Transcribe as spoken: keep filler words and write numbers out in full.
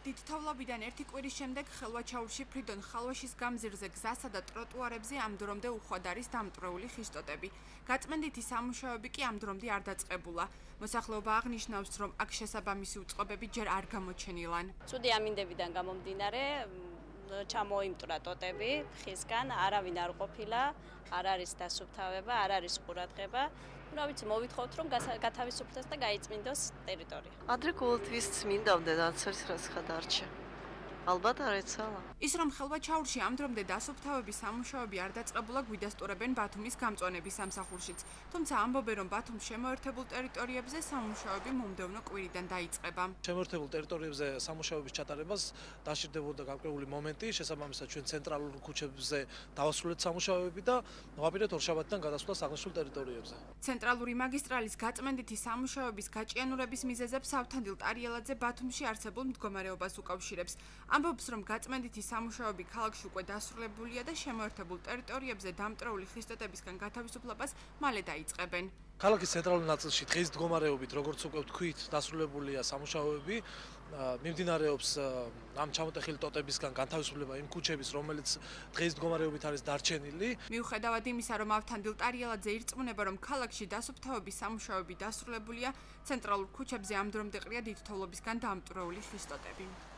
დიდთოვლობიდან ერთი კვირის შემდეგ ხელვაჩაურში ფრიდონ ხალვაშის გამზირზე გზასა და ტროტუარებზე ამ დრომდე უხვად არის დამტვრეული ხისტოტები. გაწმენდითი სამუშაოები კი ამ დრომდე არ დაწყებულა. მოსახლეობა აღნიშნავს, რომ აქ შესაბამისი უწყობები ჯერ არ გამოჩენილან. ცუდი ამინდებიდან გამომდინარე ჩამოიმტრა ტოტები ხისგან, არავინ არ ყოფილა, არ არის დასუფთავება, არ არის ყურადღება. რა ვიცი, მოვითხოვთ რომ გათავისუფლდეს და გაიწმინდოს ტერიტორია. ადრე ყოველთვის წმინდამდე დაცერს რაც ხადარჩა. ალბათ არ ეცალა. ის რომ ხელვაჩაურში ამ დრომდე დასუფთავების სამუშაოები არ დაწყებულა გვიდასტურებენ ბათუმის გამწვანების სამსახურშიც. თუმცა ამბობენ, რომ ბათუმის შემოერთებულ ტერიტორიებზე სამუშაოები მომდევნო კვირიდან დაიწყება. შემოერთებულ ტერიტორიებზე სამუშაოების ჩატარებას დასჭირდებოდა გარკვეული მომენტი, შესაბამისად ჩვენ ცენტრალურ ქუჩებზე დავასრულეთ სამუშაოები და ვაპირებთ ორშაბათიდან გადასვლას აღნიშნულ ტერიტორიებზე. ცენტრალური მაგისტრალის გაწმენდითი სამუშაოების გაჭიანურების მიზეზებს ავთანდილ ტარიელაძე ბათუმში არსებულ მდგომარეობას უკავშირებს. ამბობს, რომ გაწმენდითი სამუშაოები ქალაქში უკვე დასრულებულია და შემოერთებულ ტერიტორიებზე დამტვრეული ხისტოტებისგან გათავისუფლებას მალე დაიწყებენ. ქალაქის ცენტრალურ ნაწილში დღის მდგომარეობით, როგორც უკვე ვთქვით, დასრულებულია სამუშაოები, მიმდინარეობს ამ ჩამოტეხილი ტოტებისგან განთავისუფლება იმ ქუჩების, რომელიც დღის მდგომარეობით არის დარჩენილი. მიუხედავად იმისა, რომ ავთანდილ ტარიელაძე ირწმუნება, რომ ქალაქში დასუფთავების სამუშაოები დასრულებულია, ცენტრალურ ქუჩებზე ამ დრომდე ყრია დიდთოვლობისგან დამტვრეული ხისტოტები.